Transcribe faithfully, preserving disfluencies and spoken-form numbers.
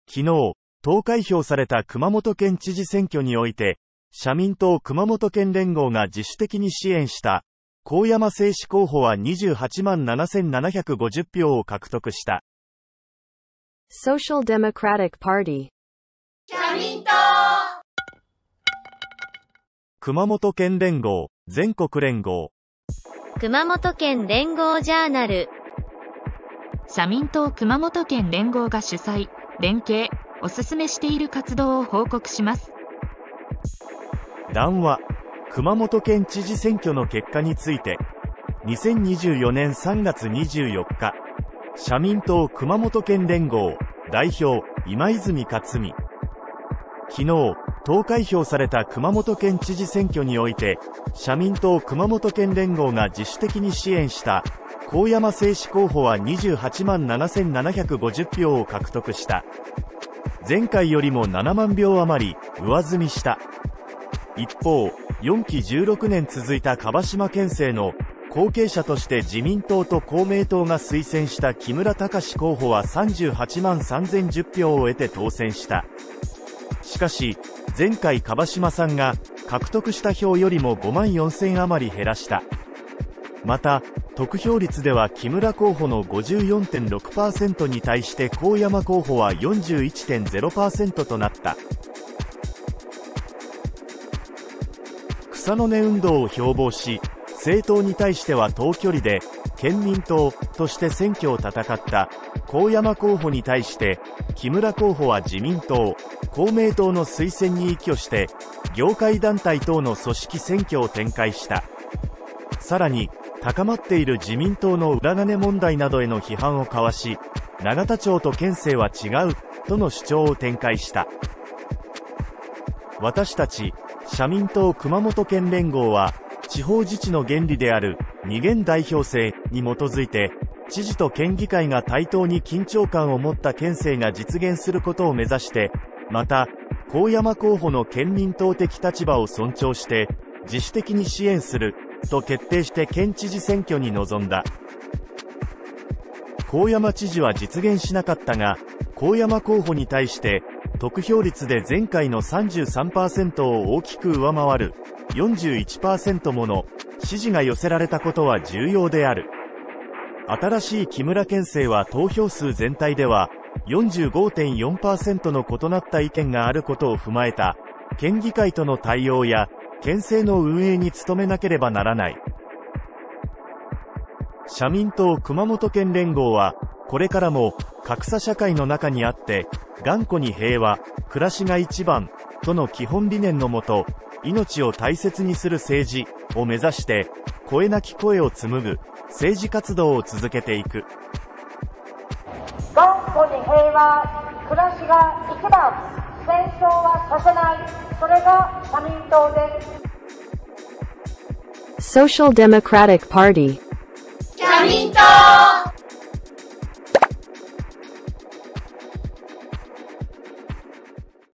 昨日、投開票された熊本県知事選挙において、社民党熊本県連合が自主的に支援した、高山誠志候補はにじゅうはちまんななせんななひゃくごじゅうひょうを獲得した。 Social Democratic Party。 社民党。 熊本県連合、全国連合。 熊本県連合ジャーナル。 社民党熊本県連合が主催、連携、おすすめしている活動を報告します。 談話、熊本県知事選挙の結果について、にせんにじゅうよねんさんがつにじゅうよっか、社民党熊本県連合、代表、今泉克美。昨日、投開票された熊本県知事選挙において、社民党熊本県連合が自主的に支援した、高山誠志候補はにじゅうはちまんななせんななひゃくごじゅうひょうを獲得した。前回よりもななまんひょう余り上積みした。一方、よんきじゅうろくねん続いた蒲島県政の後継者として自民党と公明党が推薦した木村隆候補はさんじゅうはちまんさんぜんじゅうひょうを得て当選した。しかし、前回蒲島さんが獲得した票よりもごまんよんせん余り減らした。また、得票率では木村候補の ごじゅうよんてんろくパーセント に対して高山候補は よんじゅういちてんゼロパーセント となった。草の根運動を標榜し、政党に対しては等距離で県民党として選挙を戦った高山候補に対して木村候補は自民党、公明党の推薦に依拠して業界団体等の組織選挙を展開した。さらに高まっている自民党の裏金問題などへの批判をかわし、永田町と県政は違うとの主張を展開した。私たち社民党熊本県連合は地方自治の原理である二元代表制に基づいて、知事と県議会が対等に緊張感を持った県政が実現することを目指して、また高山候補の県民党的立場を尊重して自主的に支援すると決定して県知事選挙に臨んだ。高山知事は実現しなかったが、高山候補に対して得票率で前回の さんじゅうさんパーセント を大きく上回る よんじゅういちパーセント もの支持が寄せられたことは重要である。新しい木村県政は投票数全体では よんじゅうごてんよんパーセント の異なった意見があることを踏まえた県議会との対応や県政の運営に努めなければならない。社民党熊本県連合はこれからも格差社会の中にあって頑固に平和、暮らしが一番との基本理念のもと、命を大切にする政治を目指して声なき声を紡ぐ政治活動を続けていく。 頑固に平和、暮らしが一番、戦争はさせない、それが社民党です。 Social Democratic Party。 社民党。